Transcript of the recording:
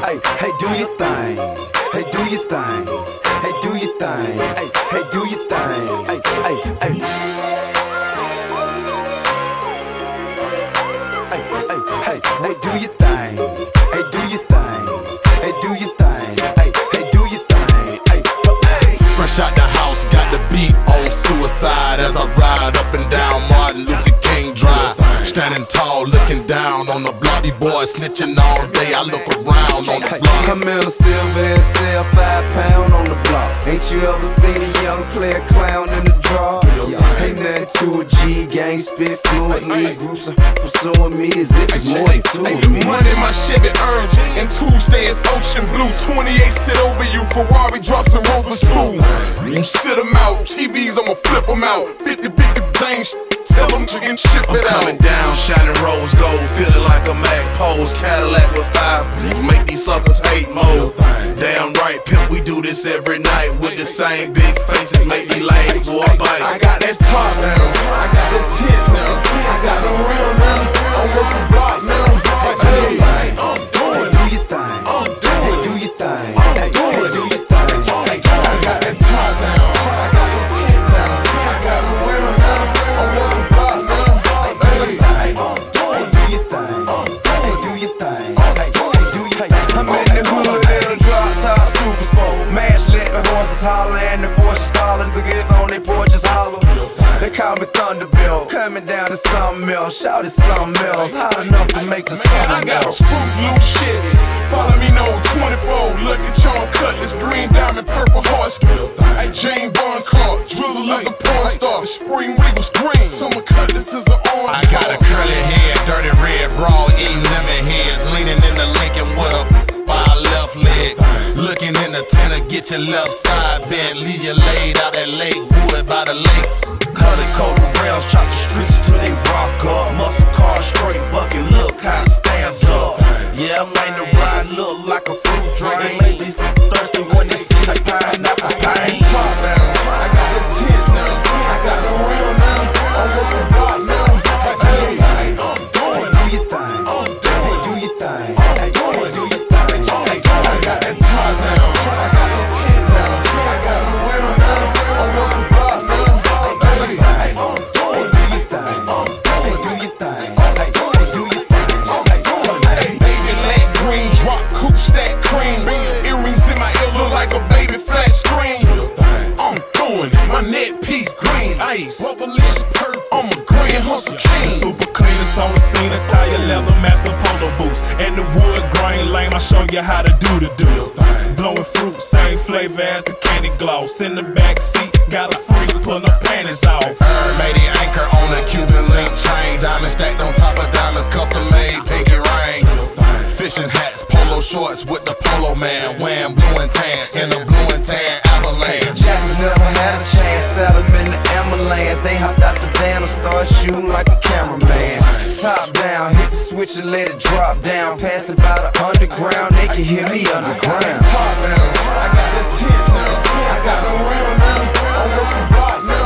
Hey, hey, do your thing. Hey, do your thing. Hey, do your thing. Hey, hey, do your thing. Hey, hey, hey. Hey, hey, hey, hey, do your thing. Hey, do your thing. Hey, do your thing. Hey, hey, do your thing. Hey, hey. Fresh out the house, got the beat on Suicide as I ride up and down Martin Luther King Drive. Standing tall, looking down on the bloody boy, snitching all day. I look around on the block. I'm in a silver SL, 5 pound on the block. Ain't you ever seen a young player clown in the draw? Ain't nothing to a G, gang spit fluently. Groups are pursuing me as if it's more than two of me. Money my Chevy earned, and Tuesday is ocean blue. 28 sit over you, Ferrari drops and Rovers too. You sit them out, TVs I'ma flip them out. 50 bang, tell them to get ship it out. Coming down, shining rose gold, feeling like a Mac pose. Cadillac with 5 blues, make these suckers hate more. Damn right, pimp, we do this every night with the same big faces, make me lame, boy, bite. I got that top now, I got the tits now, I got the real now, I'm working blocks now. Hey, do your thing. Hey, do your thing. Hey, do your thing. I got that top now, I got the tits now, I got the real now, I'm working blocks now. Hey, do your thing. Hey, do your thing. Hey, do your thing. I'm in the hood in a drop top super sport. Mash let the horses holler and the Porsche stalling. The kids on their porches hollow. They call me Thunderbill, coming down to something else. Shout it something else, hot enough to make the sun I got a melt. Fruit Loop Chevy, follow me no 24. Lucky Charm Cutlass, green diamond, purple heart strip. Hey, Jane Barnes car, Drizzle is a porn star. The Spring Regal's green, Summer Cutlass is an orange. I got a curly head, dirty red bra, eating lemon heads, leaning in the Lincoln with a by left leg. Looking in the tenor, get your left side bent, leave you laid out at Lakewood by the lake. Colored coat rails, chop the streets till they rock up. Muscle car, straight bucket, look how it stands up. Yeah, man, the ride look like a fruit drink. Makes these thirsty when they see the pineapple pain. Top now, I got the tits now, I got the real now, I'm working blocks now. Do your thing. Hey, do your thing. Hey, do your thing. I got that top now, I got the tits now, I got the real now, I'm working blocks now. Revolution perk, I'm a grand hustle king. Super cleanest on the scene, Italian leather, master polo boots, and the wood grain lame. I show you how to do the do. Blowing fruit, same flavor as the candy gloss. In the back seat, got a freak pulling her panties off. Made the anchor on a Cuban link chain, diamond stacked on top of diamonds, custom made, pinky ring. Fishing hats, polo shorts with the polo man, wearing blue and tan in the blue and tan avalanche. Jackson never had a chance, set them in the ambulance. They hopped out the van and started shooting like a cameraman. Top down, hit the switch and let it drop down. Pass it by the underground, they can hear me underground. Top now, I got the tits now, I got the real now, I'm working blocks now.